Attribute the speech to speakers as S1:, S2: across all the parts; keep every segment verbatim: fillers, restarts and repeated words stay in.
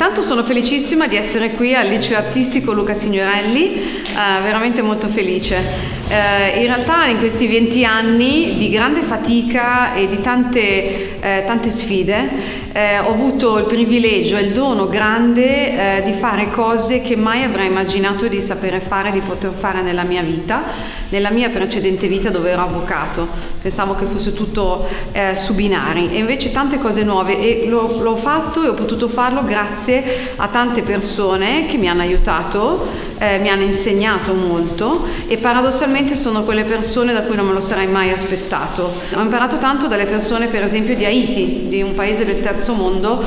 S1: Intanto sono felicissima di essere qui al Liceo Artistico Luca Signorelli, eh, veramente molto felice. Eh, in realtà in questi venti anni di grande fatica e di tante, eh, tante sfide eh, ho avuto il privilegio e il dono grande eh, di fare cose che mai avrei immaginato di sapere fare, di poter fare nella mia vita, nella mia precedente vita dove ero avvocato. Pensavo che fosse tutto eh, su binari e invece tante cose nuove, e l'ho fatto e ho potuto farlo grazie a tante persone che mi hanno aiutato, eh, mi hanno insegnato molto, e paradossalmente sono quelle persone da cui non me lo sarei mai aspettato. Ho imparato tanto dalle persone, per esempio, di Haiti, di un paese del terzo mondo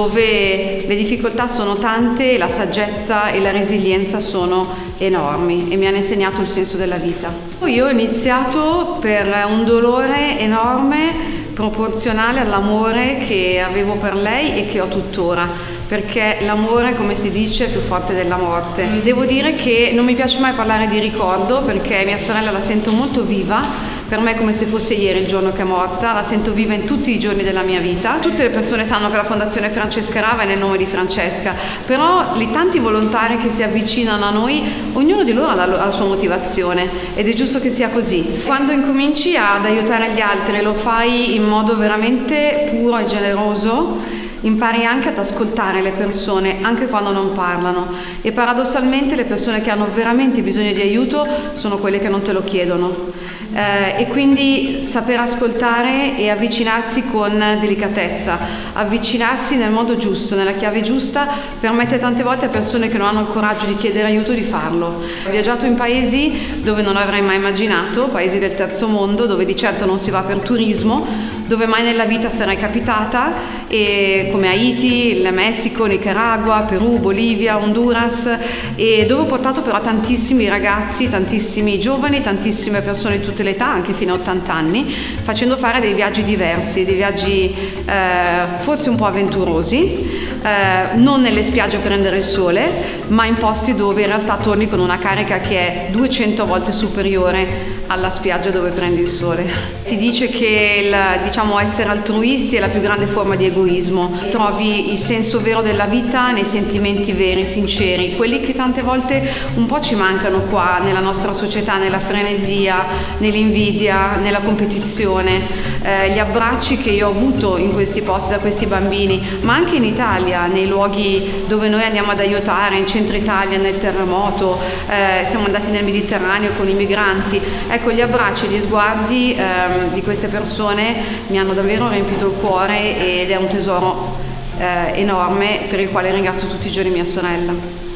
S1: dove le difficoltà sono tante e la saggezza e la resilienza sono enormi, e mi hanno insegnato il senso della vita. Io ho iniziato per un dolore enorme proporzionale all'amore che avevo per lei e che ho tuttora, perché l'amore, come si dice, è più forte della morte. Devo dire che non mi piace mai parlare di ricordo, perché mia sorella la sento molto viva. Per me è come se fosse ieri il giorno che è morta, la sento viva in tutti i giorni della mia vita. Tutte le persone sanno che la Fondazione Francesca Rava è nel nome di Francesca, però i tanti volontari che si avvicinano a noi, ognuno di loro ha la, ha la sua motivazione, ed è giusto che sia così. Quando incominci ad aiutare gli altri e lo fai in modo veramente puro e generoso, impari anche ad ascoltare le persone anche quando non parlano, e paradossalmente le persone che hanno veramente bisogno di aiuto sono quelle che non te lo chiedono, eh, e quindi saper ascoltare e avvicinarsi con delicatezza, avvicinarsi nel modo giusto, nella chiave giusta, permette tante volte a persone che non hanno il coraggio di chiedere aiuto di farlo. Ho viaggiato in paesi dove non avrei mai immaginato, paesi del terzo mondo, dove di certo non si va per turismo, dove mai nella vita sarei capitata, e come Haiti, il Messico, Nicaragua, Perù, Bolivia, Honduras, e dove ho portato però tantissimi ragazzi, tantissimi giovani, tantissime persone di tutte le età, anche fino a ottanta anni, facendo fare dei viaggi diversi, dei viaggi eh, forse un po' avventurosi, eh, non nelle spiagge a prendere il sole, ma in posti dove in realtà torni con una carica che è duecento volte superiore alla spiaggia dove prendi il sole. Si dice che il, diciamo, essere altruisti è la più grande forma di egoismo. Trovi il senso vero della vita nei sentimenti veri, sinceri, quelli che tante volte un po' ci mancano qua nella nostra società, nella frenesia, nell'invidia, nella competizione. Eh, gli abbracci che io ho avuto in questi posti da questi bambini, ma anche in Italia, nei luoghi dove noi andiamo ad aiutare, in centro Italia, nel terremoto, eh, siamo andati nel Mediterraneo con i migranti. Ecco, gli abbracci e gli sguardi ehm, di queste persone mi hanno davvero riempito il cuore, ed è un tesoro eh, enorme per il quale ringrazio tutti i giorni mia sorella.